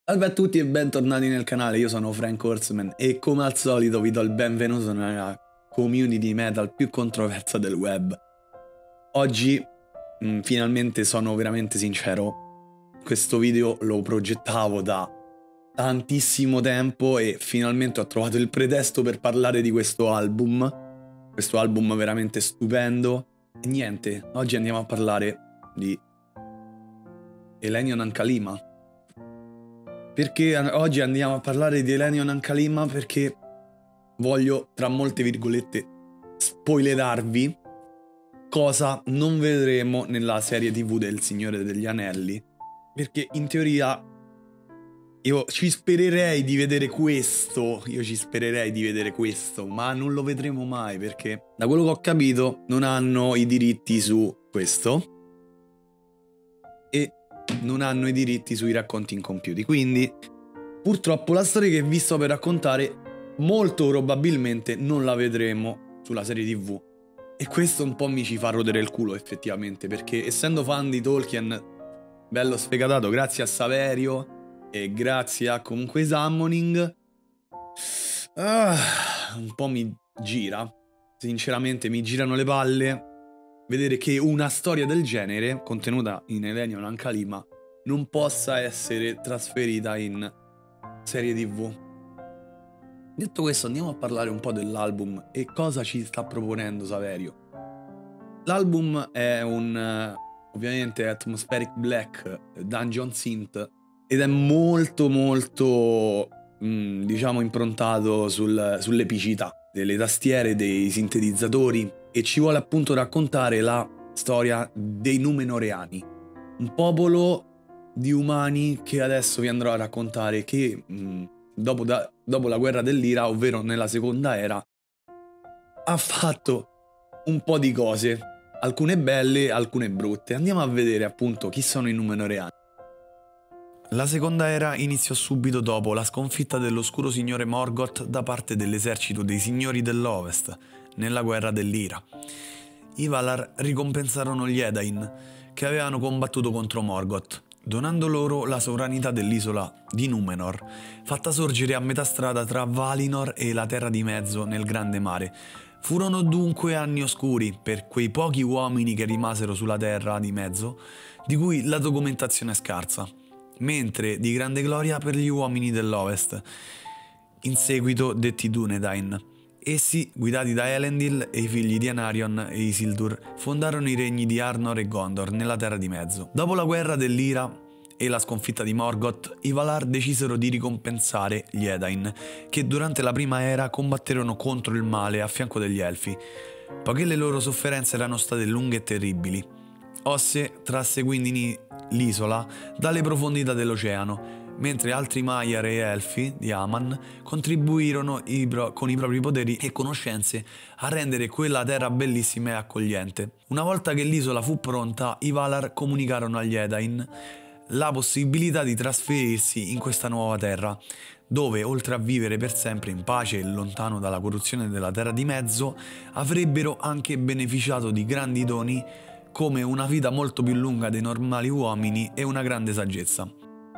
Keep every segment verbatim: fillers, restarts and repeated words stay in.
Salve a tutti e bentornati nel canale, io sono Frank Horseman e come al solito vi do il benvenuto nella community metal più controversa del web. Oggi mh, finalmente sono veramente sincero, questo video lo progettavo da tantissimo tempo e finalmente ho trovato il pretesto per parlare di questo album, questo album veramente stupendo. E niente, oggi andiamo a parlare di Elenio Nankalima. Perché oggi andiamo a parlare di Elenio Nankalima? Perché voglio, tra molte virgolette, spoilerarvi cosa non vedremo nella serie tv del Signore degli Anelli. Perché in teoria io ci spererei di vedere questo, io ci spererei di vedere questo, ma non lo vedremo mai perché, da quello che ho capito, non hanno i diritti su questo e non hanno i diritti sui racconti incompiuti. Quindi purtroppo la storia che vi sto per raccontare molto probabilmente non la vedremo sulla serie tv, e questo un po' mi ci fa rodere il culo effettivamente, perché essendo fan di Tolkien bello sfegatato grazie a Saverio e grazie a comunque Summoning, ah, un po' mi gira, sinceramente mi girano le palle vedere che una storia del genere, contenuta in Elenio Nankalima, non possa essere trasferita in serie tv. Detto questo, andiamo a parlare un po' dell'album e cosa ci sta proponendo Saverio. L'album è un, ovviamente, atmospheric black, dungeon synth, ed è molto molto, mh, diciamo, improntato sul, sull'epicità delle tastiere, dei sintetizzatori, e ci vuole appunto raccontare la storia dei Numenoreani, un popolo di umani che adesso vi andrò a raccontare, che mh, dopo, da, dopo la guerra dell'Ira, ovvero nella seconda era, ha fatto un po' di cose, alcune belle, alcune brutte. Andiamo a vedere appunto chi sono i Numenoreani. La seconda era iniziò subito dopo la sconfitta dell'oscuro signore Morgoth da parte dell'esercito dei signori dell'Ovest nella guerra dell'Ira. I Valar ricompensarono gli Edain, che avevano combattuto contro Morgoth, donando loro la sovranità dell'isola di Númenor, fatta sorgere a metà strada tra Valinor e la Terra di Mezzo nel Grande Mare. Furono dunque anni oscuri per quei pochi uomini che rimasero sulla Terra di Mezzo, di cui la documentazione è scarsa, mentre di grande gloria per gli uomini dell'Ovest, in seguito detti Dúnedain. Essi, guidati da Elendil e i figli di Anarion e Isildur, fondarono i regni di Arnor e Gondor nella Terra di Mezzo. Dopo la guerra dell'Ira e la sconfitta di Morgoth, i Valar decisero di ricompensare gli Edain, che durante la prima era combatterono contro il male a fianco degli Elfi, poiché le loro sofferenze erano state lunghe e terribili. Osse trasse quindi l'isola dalle profondità dell'oceano, mentre altri Maiar e Elfi di Aman contribuirono i pro- con i propri poteri e conoscenze a rendere quella terra bellissima e accogliente. Una volta che l'isola fu pronta, i Valar comunicarono agli Edain la possibilità di trasferirsi in questa nuova terra, dove, oltre a vivere per sempre in pace e lontano dalla corruzione della Terra di Mezzo, avrebbero anche beneficiato di grandi doni come una vita molto più lunga dei normali uomini e una grande saggezza.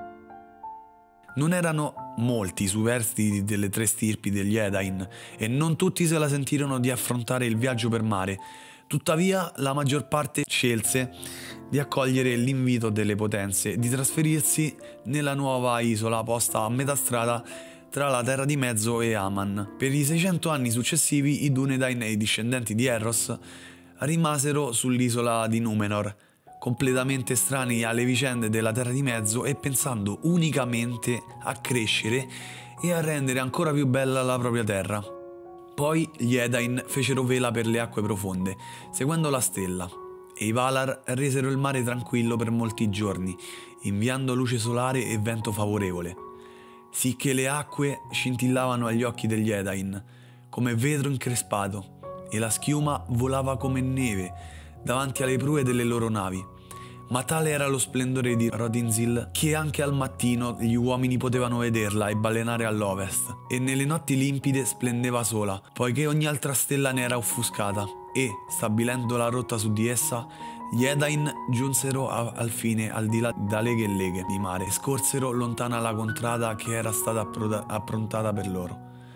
Non erano molti i superstiti delle tre stirpi degli Edain e non tutti se la sentirono di affrontare il viaggio per mare. Tuttavia, la maggior parte scelse di accogliere l'invito delle potenze di trasferirsi nella nuova isola posta a metà strada tra la Terra di Mezzo e Aman. Per i seicento anni successivi, i Dúnedain e i discendenti di Erros rimasero sull'isola di Númenor, completamente estranei alle vicende della Terra di Mezzo e pensando unicamente a crescere e a rendere ancora più bella la propria terra. Poi gli Edain fecero vela per le acque profonde, seguendo la stella, e i Valar resero il mare tranquillo per molti giorni, inviando luce solare e vento favorevole, sicché le acque scintillavano agli occhi degli Edain, come vetro increspato, e la schiuma volava come neve davanti alle prue delle loro navi. Ma tale era lo splendore di Rodinzil che anche al mattino gli uomini potevano vederla e balenare all'ovest, e nelle notti limpide splendeva sola, poiché ogni altra stella ne era offuscata, e, stabilendo la rotta su di essa, Gli Edain giunsero a, al fine al di là da leghe e leghe di mare e scorsero lontana la contrada che era stata approda, approntata per loro.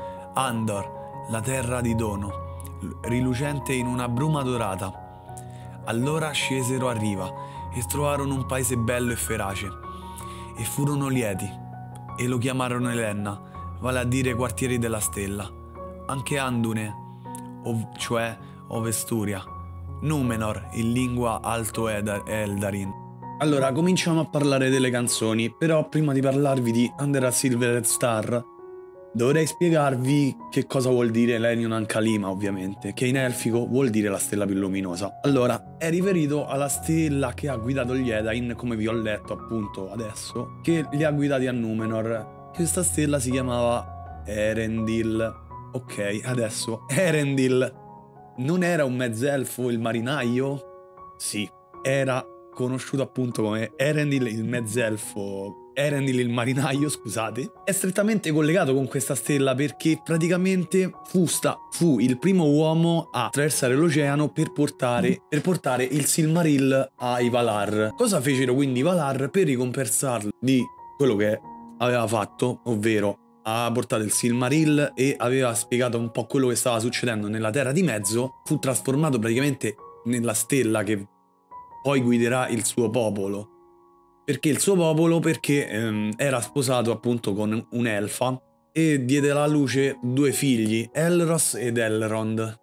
Andor, la terra di dono, rilucente in una bruma dorata. Allora scesero a riva e trovarono un paese bello e ferace e furono lieti e lo chiamarono Elenna, vale a dire quartieri della stella. Anche Andune, ov- cioè Ovesturia, Numenor in lingua Alto Eldarin. Allora, cominciamo a parlare delle canzoni, però prima di parlarvi di Under a Silvered Star dovrei spiegarvi che cosa vuol dire Lenion Ankalima, ovviamente, che in elfico vuol dire la stella più luminosa. Allora, è riferito alla stella che ha guidato gli Edain, come vi ho letto appunto adesso, che li ha guidati a Numenor. Questa stella si chiamava Erendil. Ok, adesso Erendil non era un mezzelfo il marinaio? Sì, era conosciuto appunto come Erendil il mezzelfo, Erendil il marinaio, scusate. È strettamente collegato con questa stella perché praticamente fu, sta, fu il primo uomo a attraversare l'oceano per portare, per portare il Silmaril ai Valar. Cosa fecero quindi i Valar per ricompensarlo di quello che aveva fatto, ovvero ha portato il Silmaril e aveva spiegato un po' quello che stava succedendo nella Terra di Mezzo, fu trasformato praticamente nella stella che poi guiderà il suo popolo. Perché il suo popolo? Perché ehm, era sposato appunto con un'elfa e diede alla luce due figli, Elros ed Elrond.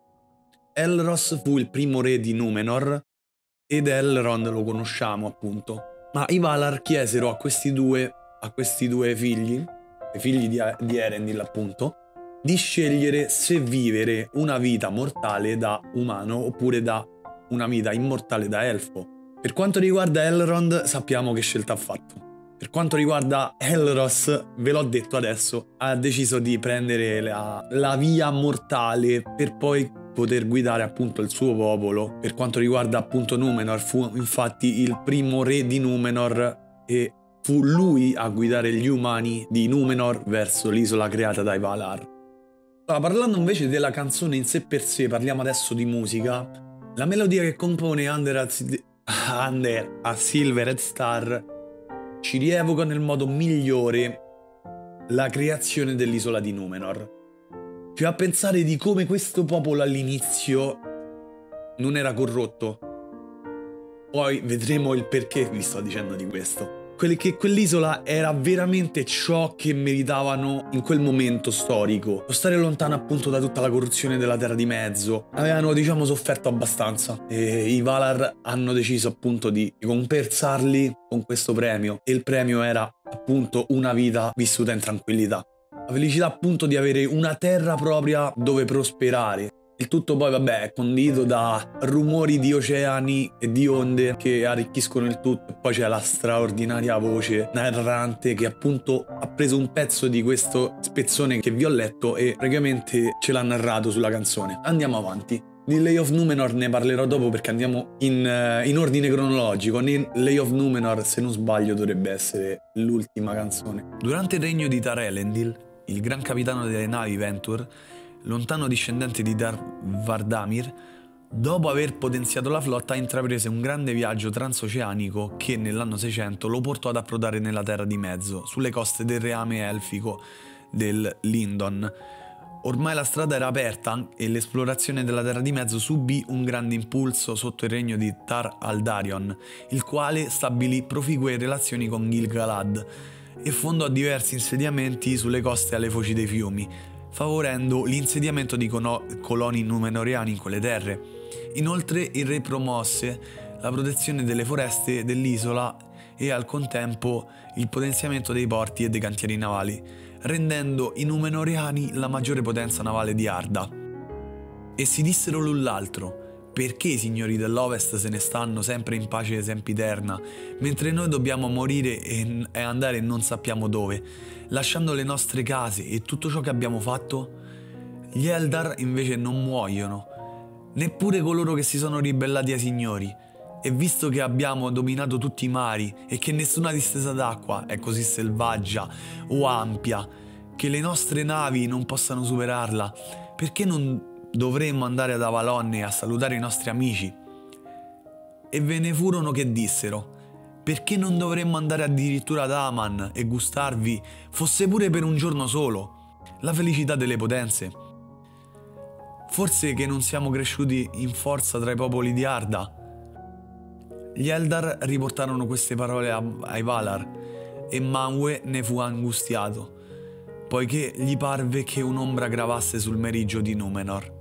Elros fu il primo re di Numenor ed Elrond lo conosciamo appunto. Ma i Valar chiesero a questi due, a questi due figli, i figli di, di Erendil appunto, di scegliere se vivere una vita mortale da umano oppure da una vita immortale da elfo. Per quanto riguarda Elrond sappiamo che scelta ha fatto. Per quanto riguarda Elros, ve l'ho detto adesso, ha deciso di prendere la, la via mortale per poi poter guidare appunto il suo popolo. Per quanto riguarda appunto Numenor, fu infatti il primo re di Numenor e fu lui a guidare gli umani di Numenor verso l'isola creata dai Valar. Allora, parlando invece della canzone in sé per sé, parliamo adesso di musica. La melodia che compone Under a, Under a Silvered Star ci rievoca nel modo migliore la creazione dell'isola di Numenor. Ci fa pensare di come questo popolo all'inizio non era corrotto. Poi vedremo il perché vi sto dicendo di questo. Quelli che quell'isola era veramente ciò che meritavano in quel momento storico. Lo stare lontano appunto da tutta la corruzione della Terra di Mezzo. Avevano diciamo sofferto abbastanza e i Valar hanno deciso appunto di compensarli con questo premio e il premio era appunto una vita vissuta in tranquillità. La felicità appunto di avere una terra propria dove prosperare. Il tutto poi vabbè è condito da rumori di oceani e di onde che arricchiscono il tutto e poi c'è la straordinaria voce narrante che appunto ha preso un pezzo di questo spezzone che vi ho letto e praticamente ce l'ha narrato sulla canzone. Andiamo avanti. Di Lay of Numenor ne parlerò dopo perché andiamo in, in ordine cronologico. Lay of Numenor, se non sbaglio, dovrebbe essere l'ultima canzone. Durante il regno di Tar Elendil, il gran capitano delle navi Ventur, lontano discendente di Dar Vardamir, dopo aver potenziato la flotta intraprese un grande viaggio transoceanico che nell'anno seicento lo portò ad approdare nella Terra di Mezzo, sulle coste del reame elfico del Lindon. Ormai la strada era aperta e l'esplorazione della Terra di Mezzo subì un grande impulso sotto il regno di Tar Aldarion, il quale stabilì proficue relazioni con Gil-galad e fondò diversi insediamenti sulle coste alle foci dei fiumi, favorendo l'insediamento di coloni numenoriani in quelle terre. Inoltre il re promosse la protezione delle foreste dell'isola e al contempo il potenziamento dei porti e dei cantieri navali, rendendo i numenoriani la maggiore potenza navale di Arda. E si dissero l'un l'altro: perché i signori dell'Ovest se ne stanno sempre in pace sempiterna, mentre noi dobbiamo morire e, e andare non sappiamo dove, lasciando le nostre case e tutto ciò che abbiamo fatto? Gli Eldar invece non muoiono, neppure coloro che si sono ribellati ai signori, e visto che abbiamo dominato tutti i mari e che nessuna distesa d'acqua è così selvaggia o ampia che le nostre navi non possano superarla, perché non dovremmo andare ad Avalon a salutare i nostri amici? E ve ne furono che dissero: perché non dovremmo andare addirittura ad Aman e gustarvi, fosse pure per un giorno solo, la felicità delle potenze? Forse che non siamo cresciuti in forza tra i popoli di Arda? Gli Eldar riportarono queste parole ai Valar e Manwë ne fu angustiato, poiché gli parve che un'ombra gravasse sul meriggio di Númenor.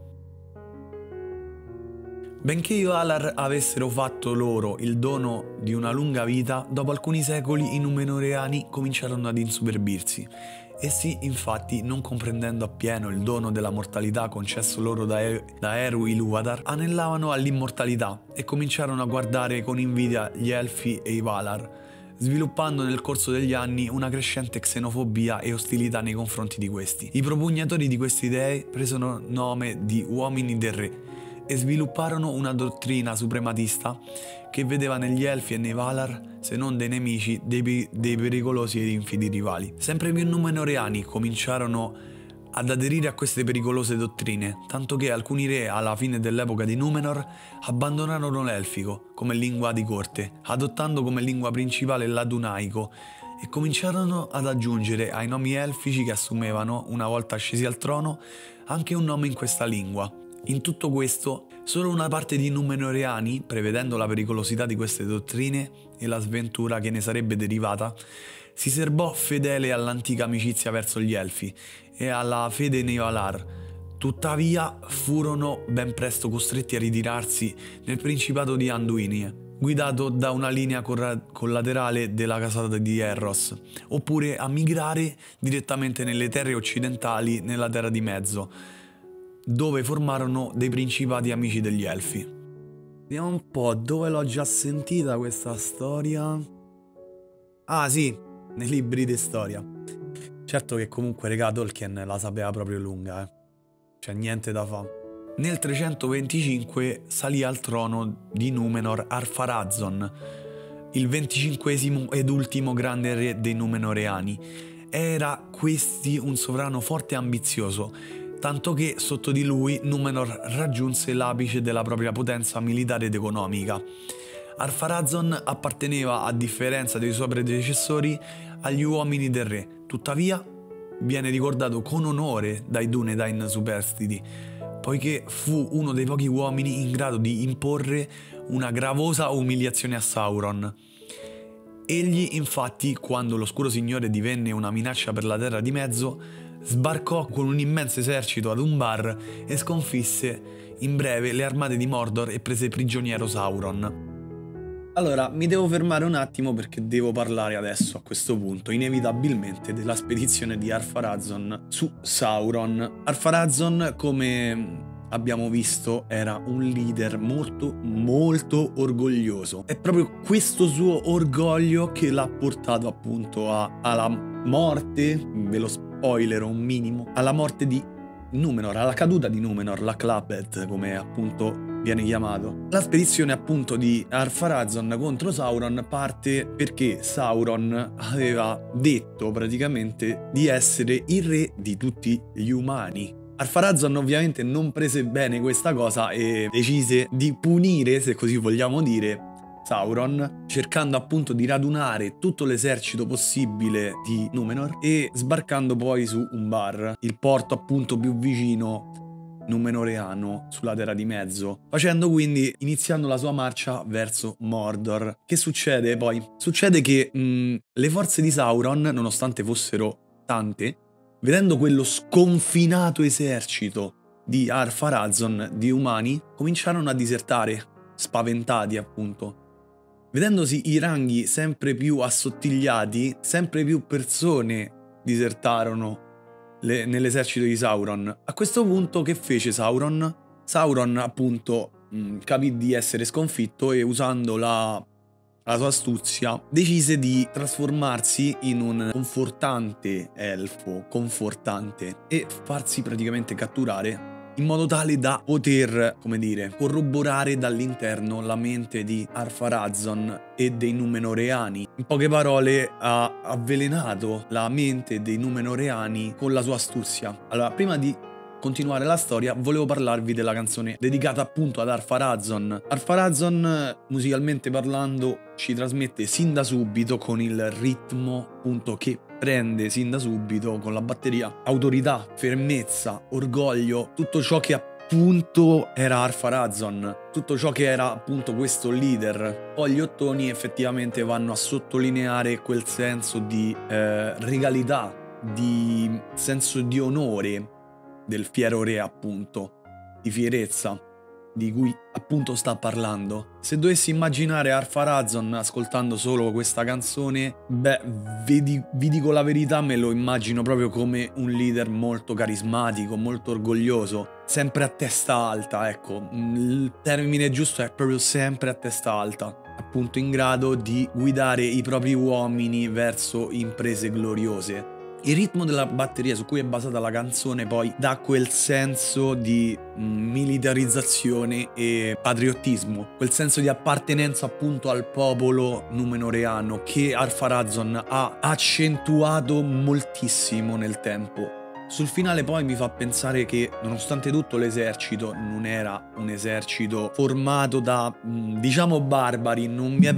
Benché i Valar avessero fatto loro il dono di una lunga vita, dopo alcuni secoli i Númenoreani cominciarono ad insuperbirsi. Essi, infatti, non comprendendo appieno il dono della mortalità concesso loro da, e- da Eru Ilúvatar, anellavano all'immortalità e cominciarono a guardare con invidia gli Elfi e i Valar, sviluppando nel corso degli anni una crescente xenofobia e ostilità nei confronti di questi. I propugnatori di queste idee presero nome di Uomini del Re e svilupparono una dottrina suprematista che vedeva negli Elfi e nei Valar, se non dei nemici, dei, dei pericolosi ed infidi rivali. Sempre più Númenoreani cominciarono ad aderire a queste pericolose dottrine, tanto che alcuni re alla fine dell'epoca di Númenor abbandonarono l'elfico come lingua di corte, adottando come lingua principale l'adunaico, e cominciarono ad aggiungere ai nomi elfici che assumevano, una volta scesi al trono, anche un nome in questa lingua. In tutto questo, solo una parte di Númenoreani, prevedendo la pericolosità di queste dottrine e la sventura che ne sarebbe derivata, si serbò fedele all'antica amicizia verso gli Elfi e alla fede nei Valar. Tuttavia furono ben presto costretti a ritirarsi nel Principato di Anduin, guidato da una linea collaterale della casata di Erros, oppure a migrare direttamente nelle terre occidentali nella Terra di Mezzo, dove formarono dei principati amici degli Elfi. Vediamo un po' dove l'ho già sentita questa storia. Ah sì, nei libri di storia. Certo che comunque regà Tolkien la sapeva proprio lunga, eh. C'è niente da fare. Nel trecentoventicinque salì al trono di Númenor Ar-Pharazôn, il venticinquesimo ed ultimo grande re dei Númenoreani. Era questi un sovrano forte e ambizioso, tanto che sotto di lui Númenor raggiunse l'apice della propria potenza militare ed economica. Ar-Pharazôn apparteneva, a differenza dei suoi predecessori, agli uomini del re, tuttavia viene ricordato con onore dai Dúnedain superstiti, poiché fu uno dei pochi uomini in grado di imporre una gravosa umiliazione a Sauron. Egli, infatti, quando l'Oscuro Signore divenne una minaccia per la Terra di Mezzo, sbarcò con un immenso esercito ad Umbar e sconfisse in breve le armate di Mordor e prese prigioniero Sauron. Allora, mi devo fermare un attimo perché devo parlare adesso, a questo punto, inevitabilmente, della spedizione di Ar-Pharazôn su Sauron. Ar-Pharazôn, come abbiamo visto, era un leader molto, molto orgoglioso. È proprio questo suo orgoglio che l'ha portato appunto a, alla morte, ve lo spoiler un minimo, alla morte di Númenor, alla caduta di Númenor, la Clapet, come appunto viene chiamato. La spedizione appunto di Ar-Pharazôn contro Sauron parte perché Sauron aveva detto praticamente di essere il re di tutti gli umani. Ar-Pharazôn ovviamente non prese bene questa cosa e decise di punire, se così vogliamo dire, Sauron, cercando appunto di radunare tutto l'esercito possibile di Númenor e sbarcando poi su Umbar, il porto appunto più vicino Númenoreano sulla Terra di Mezzo, facendo quindi, iniziando la sua marcia verso Mordor. Che succede poi? Succede che mh, le forze di Sauron, nonostante fossero tante, vedendo quello sconfinato esercito di Ar-Pharazôn di umani, cominciarono a disertare, spaventati appunto. Vedendosi i ranghi sempre più assottigliati, sempre più persone disertarono le, nell'esercito di Sauron. A questo punto che fece Sauron? Sauron appunto mh, capì di essere sconfitto e usando la, la sua astuzia decise di trasformarsi in un confortante elfo, confortante, e farsi praticamente catturare in modo tale da poter, come dire, corroborare dall'interno la mente di Ar-Pharazôn e dei Númenoreani. In poche parole, ha avvelenato la mente dei Númenoreani con la sua astuzia. Allora, prima di continuare la storia volevo parlarvi della canzone dedicata appunto ad Ar-Pharazôn. Ar-Pharazôn, musicalmente parlando, ci trasmette sin da subito, con il ritmo appunto che prende sin da subito con la batteria, autorità, fermezza, orgoglio, tutto ciò che appunto era Ar-Pharazôn, tutto ciò che era appunto questo leader. Poi gli ottoni effettivamente vanno a sottolineare quel senso di eh, regalità, di senso di onore del fiero re, appunto, di fierezza di cui appunto sta parlando. Se dovessi immaginare Ar-Pharazôn ascoltando solo questa canzone, beh, vedi, vi dico la verità, me lo immagino proprio come un leader molto carismatico, molto orgoglioso, sempre a testa alta, ecco, il termine giusto è proprio sempre a testa alta, appunto in grado di guidare i propri uomini verso imprese gloriose. Il ritmo della batteria su cui è basata la canzone poi dà quel senso di militarizzazione e patriottismo, quel senso di appartenenza appunto al popolo numenoreano che Ar-Pharazôn ha accentuato moltissimo nel tempo. Sul finale poi mi fa pensare che nonostante tutto l'esercito non era un esercito formato da, diciamo, barbari, non mi è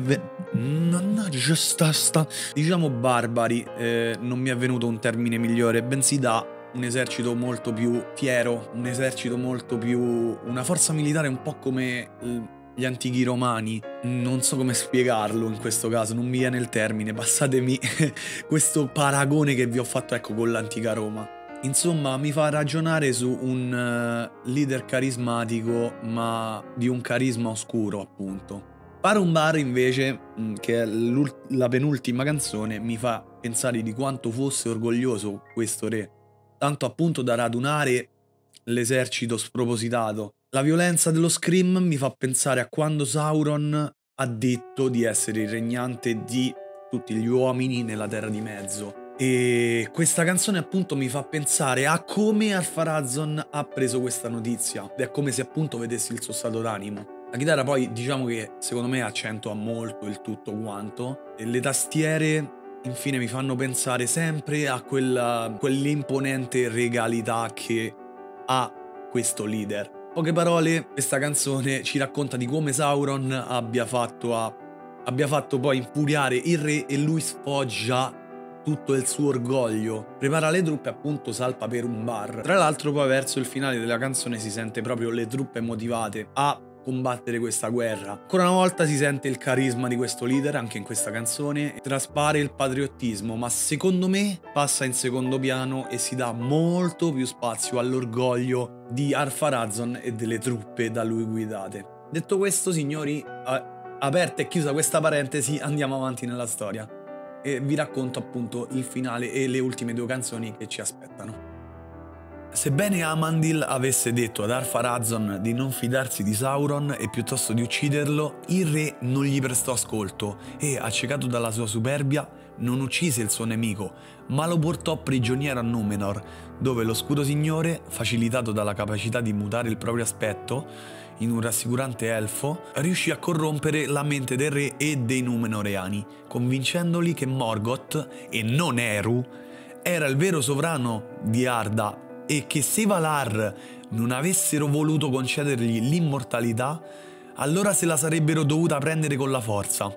mannaggia sta sta diciamo barbari, eh, non mi è venuto un termine migliore, bensì da un esercito molto più fiero, un esercito molto più, una forza militare un po' come gli antichi romani. Non so come spiegarlo in questo caso, non mi viene il termine, passatemi questo paragone che vi ho fatto, ecco, con l'antica Roma. Insomma, mi fa ragionare su un uh, leader carismatico, ma di un carisma oscuro, appunto. Parumbar invece, che è la penultima canzone, mi fa pensare di quanto fosse orgoglioso questo re, tanto appunto da radunare l'esercito spropositato. La violenza dello Scream mi fa pensare a quando Sauron ha detto di essere il regnante di tutti gli uomini nella Terra di Mezzo. E questa canzone appunto mi fa pensare a come Ar-Pharazôn ha preso questa notizia, ed è come se appunto vedessi il suo stato d'animo. La chitarra poi diciamo che secondo me accentua molto il tutto quanto, e le tastiere infine mi fanno pensare sempre a quella, quell'imponente regalità che ha questo leader. Poche parole, questa canzone ci racconta di come Sauron abbia fatto, a, abbia fatto poi infuriare il re e lui sfoggia tutto il suo orgoglio, prepara le truppe, appunto salpa per un bar. Tra l'altro poi verso il finale della canzone si sente proprio le truppe motivate a combattere questa guerra. Ancora una volta si sente il carisma di questo leader anche in questa canzone, traspare il patriottismo, ma secondo me passa in secondo piano e si dà molto più spazio all'orgoglio di Ar-Pharazôn e delle truppe da lui guidate. Detto questo, signori, aperta e chiusa questa parentesi, andiamo avanti nella storia e vi racconto appunto il finale e le ultime due canzoni che ci aspettano. Sebbene Amandil avesse detto ad Ar-Pharazôn di non fidarsi di Sauron e piuttosto di ucciderlo, il re non gli prestò ascolto e, accecato dalla sua superbia, non uccise il suo nemico, ma lo portò prigioniero a Númenor, dove lo Scudo Signore, facilitato dalla capacità di mutare il proprio aspetto in un rassicurante elfo, riuscì a corrompere la mente del re e dei Numenoreani, convincendoli che Morgoth, e non Eru, era il vero sovrano di Arda e che se Valar non avessero voluto concedergli l'immortalità, allora se la sarebbero dovuta prendere con la forza.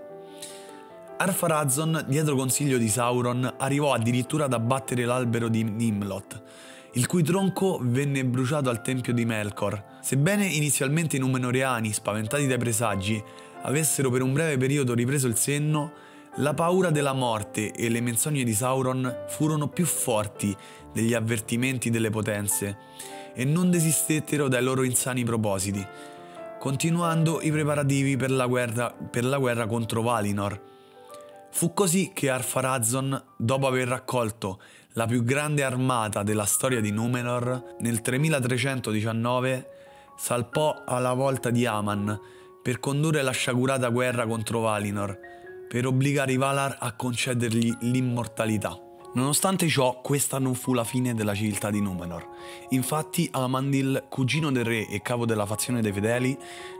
Ar-Pharazôn, dietro consiglio di Sauron, arrivò addirittura ad abbattere l'albero di Nimloth, il cui tronco venne bruciato al tempio di Melkor. Sebbene inizialmente i Numenoreani, spaventati dai presagi, avessero per un breve periodo ripreso il senno, la paura della morte e le menzogne di Sauron furono più forti degli avvertimenti delle potenze e non desistettero dai loro insani propositi, continuando i preparativi per la guerra, per la guerra contro Valinor. Fu così che Ar-Pharazôn, dopo aver raccolto la più grande armata della storia di Númenor, nel tremilatrecentodiciannove salpò alla volta di Aman per condurre la sciagurata guerra contro Valinor, per obbligare i Valar a concedergli l'immortalità. Nonostante ciò, questa non fu la fine della civiltà di Númenor. Infatti Amandil, cugino del re e capo della fazione dei fedeli,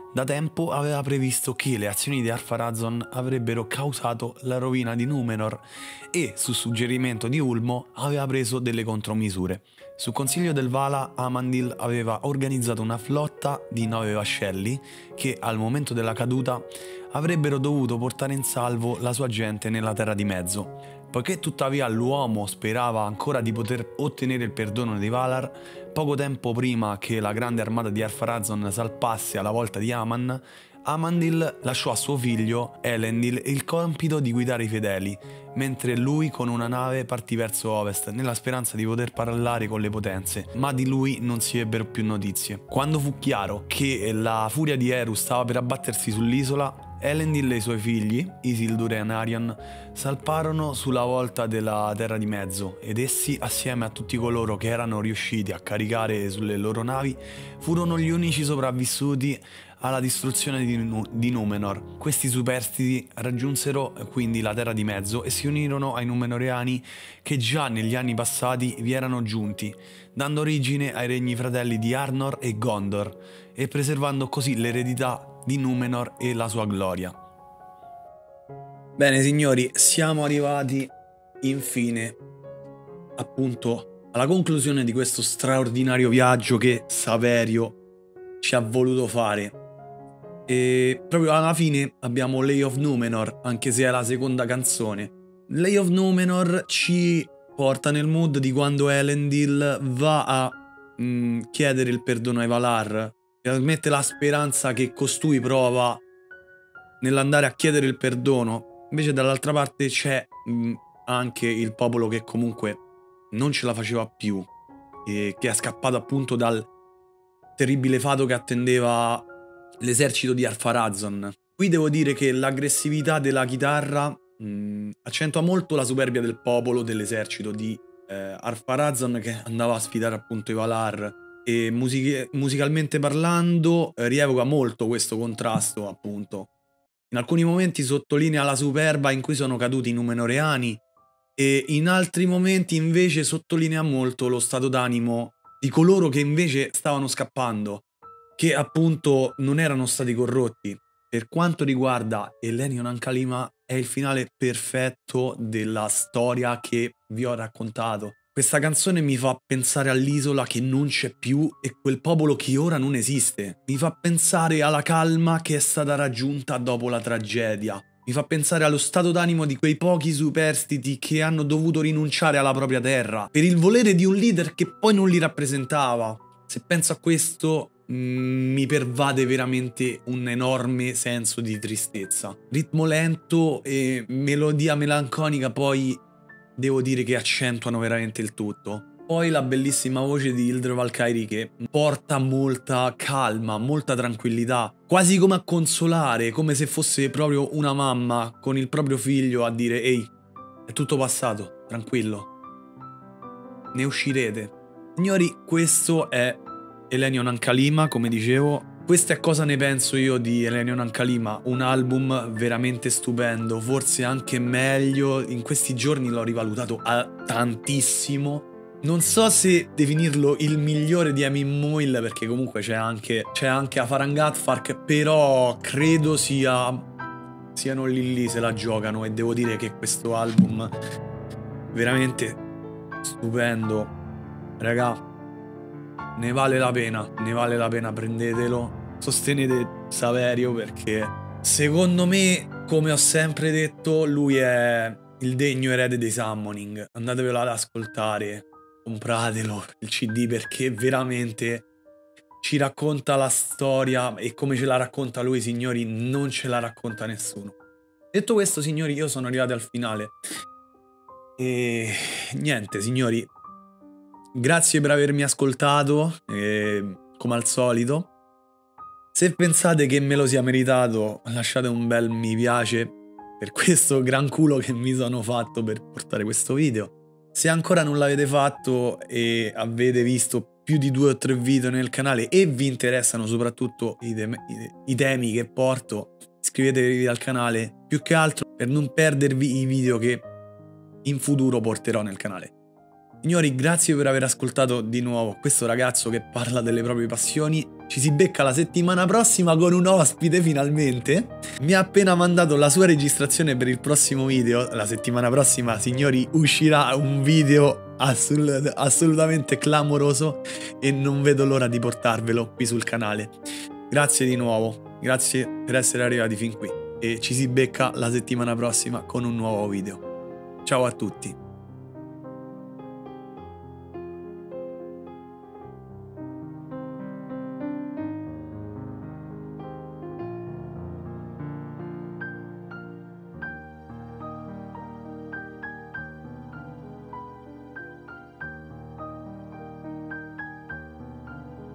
da tempo aveva previsto che le azioni di Ar-Pharazôn avrebbero causato la rovina di Numenor e, su suggerimento di Ulmo, aveva preso delle contromisure. Su consiglio del Vala, Amandil aveva organizzato una flotta di nove vascelli che, al momento della caduta, avrebbero dovuto portare in salvo la sua gente nella Terra di Mezzo. Poiché tuttavia l'uomo sperava ancora di poter ottenere il perdono dei Valar, poco tempo prima che la grande armata di Ar-Pharazôn salpasse alla volta di Aman, Amandil lasciò a suo figlio Elendil il compito di guidare i fedeli, mentre lui con una nave partì verso ovest nella speranza di poter parlare con le potenze, ma di lui non si ebbero più notizie. Quando fu chiaro che la furia di Eru stava per abbattersi sull'isola, Elendil e i suoi figli, Isildur e Anarion, salparono sulla volta della Terra di Mezzo ed essi, assieme a tutti coloro che erano riusciti a caricare sulle loro navi, furono gli unici sopravvissuti alla distruzione di, Nu- di Numenor. Questi superstiti raggiunsero quindi la Terra di Mezzo e si unirono ai Numenoreani che già negli anni passati vi erano giunti, dando origine ai regni fratelli di Arnor e Gondor e preservando così l'eredità di Numenor e la sua gloria. Bene signori, siamo arrivati infine appunto alla conclusione di questo straordinario viaggio che Saverio ci ha voluto fare. E proprio alla fine abbiamo Lay of Numenor, anche se è la seconda canzone. Lay of Numenor ci porta nel mood di quando Elendil va a mh, chiedere il perdono ai Valar, trasmette la speranza che costui prova nell'andare a chiedere il perdono. Invece dall'altra parte c'è mh, anche il popolo che comunque non ce la faceva più e che è scappato appunto dal terribile fato che attendeva l'esercito di Ar-Pharazôn. Qui devo dire che l'aggressività della chitarra mh, accentua molto la superbia del popolo, dell'esercito di eh, Ar-Pharazôn che andava a sfidare appunto i Valar. E music- musicalmente parlando eh, rievoca molto questo contrasto appunto. In alcuni momenti sottolinea la superba in cui sono caduti i Numenoreani e in altri momenti invece sottolinea molto lo stato d'animo di coloro che invece stavano scappando, che appunto non erano stati corrotti. Per quanto riguarda Elenion Ankalima è il finale perfetto della storia che vi ho raccontato. Questa canzone mi fa pensare all'isola che non c'è più e quel popolo che ora non esiste. Mi fa pensare alla calma che è stata raggiunta dopo la tragedia. Mi fa pensare allo stato d'animo di quei pochi superstiti che hanno dovuto rinunciare alla propria terra per il volere di un leader che poi non li rappresentava. Se penso a questo mm, mi pervade veramente un enorme senso di tristezza. Ritmo lento e melodia melanconica poi devo dire che accentuano veramente il tutto. Poi la bellissima voce di Ildre Valkyrie che porta molta calma, molta tranquillità, quasi come a consolare, come se fosse proprio una mamma con il proprio figlio a dire ehi, è tutto passato, tranquillo, ne uscirete. Signori, questo è Elenion Ankalima, come dicevo. Questo è cosa ne penso io di Elenion Ankalima, un album veramente stupendo, forse anche meglio, in questi giorni l'ho rivalutato a tantissimo. Non so se definirlo il migliore di Emin Muil, perché comunque c'è anche, c'è anche Afarangatfark, però credo sia siano lì lì se la giocano e devo dire che questo album veramente stupendo, raga. Ne vale la pena, ne vale la pena, prendetelo, sostenete Saverio perché secondo me, come ho sempre detto, lui è il degno erede dei Summoning. Andatevelo ad ascoltare, compratelo il C D perché veramente ci racconta la storia e come ce la racconta lui, signori, non ce la racconta nessuno. Detto questo, signori, io sono arrivato al finale e niente, signori. Grazie per avermi ascoltato, eh, come al solito. Se pensate che me lo sia meritato, lasciate un bel mi piace per questo gran culo che mi sono fatto per portare questo video. Se ancora non l'avete fatto e avete visto più di due o tre video nel canale e vi interessano soprattutto i, tem- i temi che porto, iscrivetevi al canale, più che altro per non perdervi i video che in futuro porterò nel canale. Signori, grazie per aver ascoltato di nuovo questo ragazzo che parla delle proprie passioni. Ci si becca la settimana prossima con un ospite finalmente. Mi ha appena mandato la sua registrazione per il prossimo video. La settimana prossima, signori, uscirà un video assolut- assolutamente clamoroso e non vedo l'ora di portarvelo qui sul canale. Grazie di nuovo, grazie per essere arrivati fin qui e ci si becca la settimana prossima con un nuovo video. Ciao a tutti.